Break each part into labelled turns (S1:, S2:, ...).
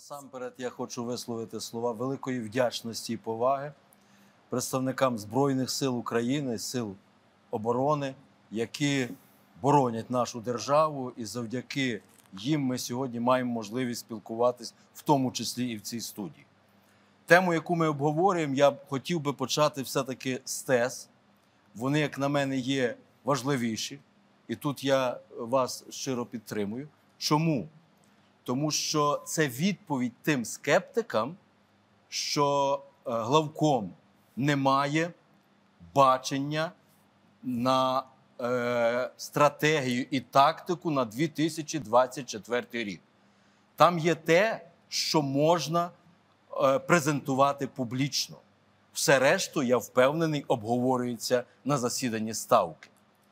S1: Насамперед я хочу висловити слова великої вдячності і поваги представникам Збройних сил України, сил оборони, які боронять нашу державу, і завдяки їм ми сьогодні маємо можливість спілкуватись, в тому числі і в цій студії. Тему, яку ми обговорюємо, я б хотів би почати все-таки з ТЕС. Вони, як на мене, є важливіші. І тут я вас щиро підтримую. Чому? Тому що це відповідь тим скептикам, що главком не має бачення на стратегію і тактику на 2024 рік. Там є те, що можна презентувати публічно. Все решту, я впевнений, обговорюється на засіданні Ставки.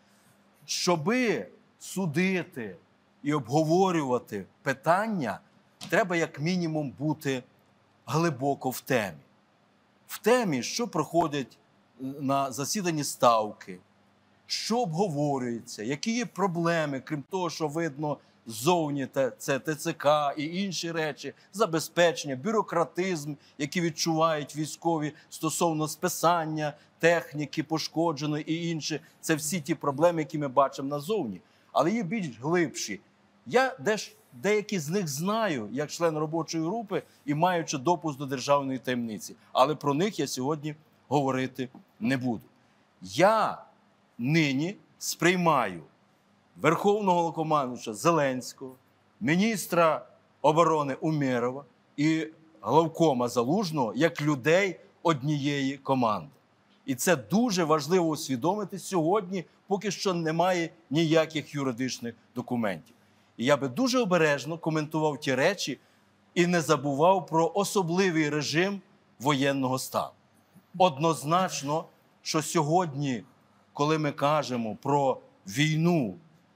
S1: Щоби судити і обговорювати питання, треба як мінімум бути глибоко в темі. В темі, що проходять на засіданні Ставки, що обговорюється, які є проблеми, крім того, що видно ззовні, це ТЦК і інші речі, забезпечення, бюрократизм, які відчувають військові стосовно списання техніки пошкодженої і інші. Це всі ті проблеми, які ми бачимо назовні. Але є більш глибші. Я деякі з них знаю, як член робочої групи і маючи допуск до державної таємниці. Але про них я сьогодні говорити не буду. Я нині сприймаю Верховного Головнокомандувача Зеленського, міністра оборони Умєрова і главкома Залужного як людей однієї команди. І це дуже важливо усвідомити сьогодні, поки що немає ніяких юридичних документів. І я би дуже обережно коментував ті речі і не забував про особливий режим воєнного стану. Однозначно, що сьогодні, коли ми кажемо про війну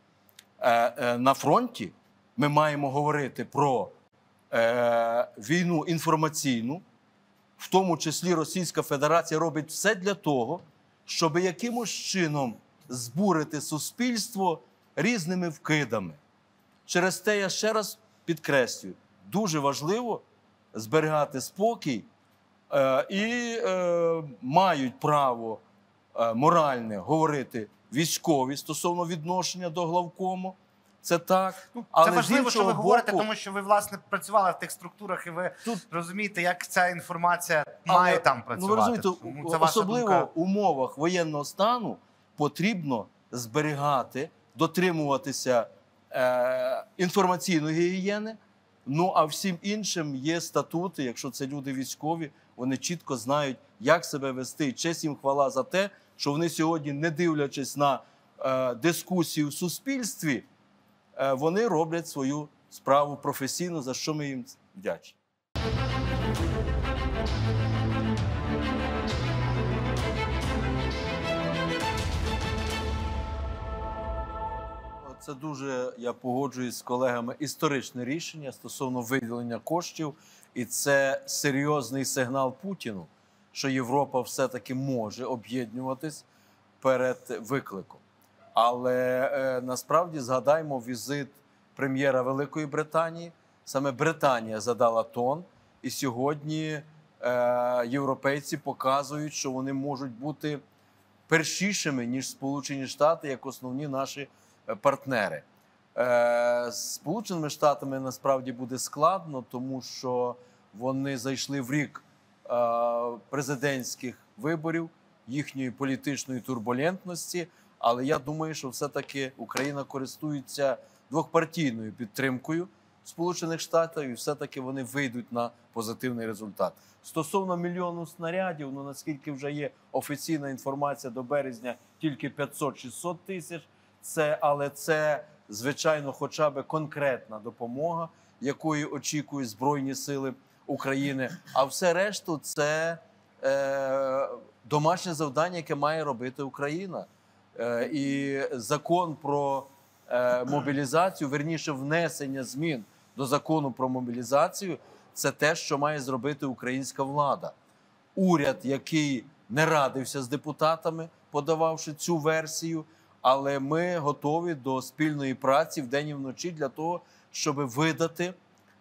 S1: на фронті, ми маємо говорити про війну інформаційну, в тому числі Російська Федерація робить все для того, щоб якимось чином збурити суспільство різними вкидами. Через те я ще раз підкреслюю, дуже важливо зберігати спокій і мають право моральне говорити військові стосовно відношення до главкому. Це так.
S2: Але це важливо, що ви говорите, тому що ви, власне, працювали в тих структурах, і ви розумієте, як ця інформація має там працювати.
S1: Ви розумієте, особливо в умовах воєнного стану потрібно зберігати, дотримуватися інформаційної гігієни, а всім іншим є статути, якщо це люди військові, вони чітко знають, як себе вести. І честь їм хвала за те, що вони сьогодні, не дивлячись на дискусію в суспільстві, вони роблять свою справу професійно, за що ми їм вдячні. Це дуже, я погоджуюсь з колегами, історичне рішення стосовно виділення коштів. І це серйозний сигнал Путіну, що Європа все-таки може об'єднуватись перед викликом. Але насправді згадаймо візит прем'єра Великої Британії. Саме Британія задала тон. І сьогодні європейці показують, що вони можуть бути першішими, ніж Сполучені Штати, як основні наші партнери. З Сполученими Штатами насправді буде складно, тому що вони зайшли в рік президентських виборів, їхньої політичної турбулентності. Але я думаю, що все-таки Україна користується двохпартійною підтримкою Сполучених Штатів, і все-таки вони вийдуть на позитивний результат. Стосовно мільйону снарядів, наскільки вже є офіційна інформація, до березня тільки 500-600 тисяч. Але це, звичайно, хоча б конкретна допомога, якої очікують Збройні Сили України. А все решту – це домашнє завдання, яке має робити Україна. І закон про мобілізацію, вірніше внесення змін до закону про мобілізацію – це те, що має зробити українська влада. Уряд, який не радився з депутатами, подававши цю версію, але ми готові до спільної праці вдень і вночі для того, щоб видати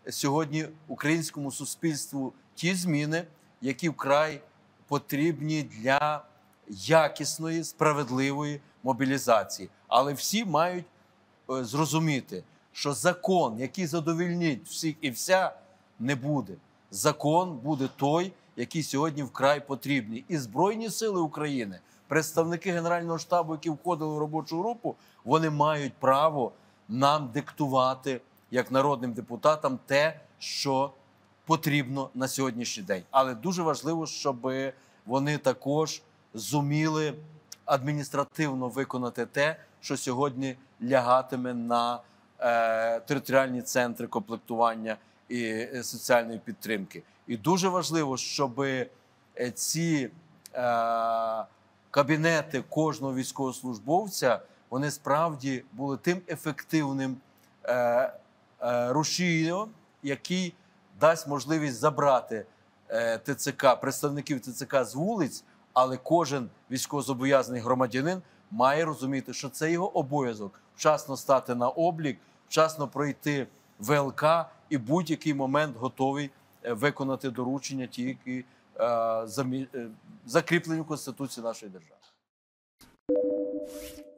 S1: сьогодні українському суспільству ті зміни, які вкрай потрібні для якісної, справедливої мобілізації. Але всі мають зрозуміти, що закон, який задовольнить всіх і вся, не буде. Закон буде той, який сьогодні вкрай потрібний. І Збройні Сили України, представники Генерального штабу, які входили в робочу групу, вони мають право нам диктувати, як народним депутатам, те, що потрібно на сьогоднішній день. Але дуже важливо, щоб вони також зуміли адміністративно виконати те, що сьогодні лягатиме на територіальні центри комплектування і соціальної підтримки. І дуже важливо, щоб ці кабінети кожного військовослужбовця, вони справді були тим ефективним рушієм, який дасть можливість забрати ТЦК, представників ТЦК з вулиць, але кожен військовозобов'язаний громадянин має розуміти, що це його обов'язок вчасно стати на облік, вчасно пройти ВЛК і будь-який момент готовий виконати доручення, ті, які закріплені в Конституції нашої держави.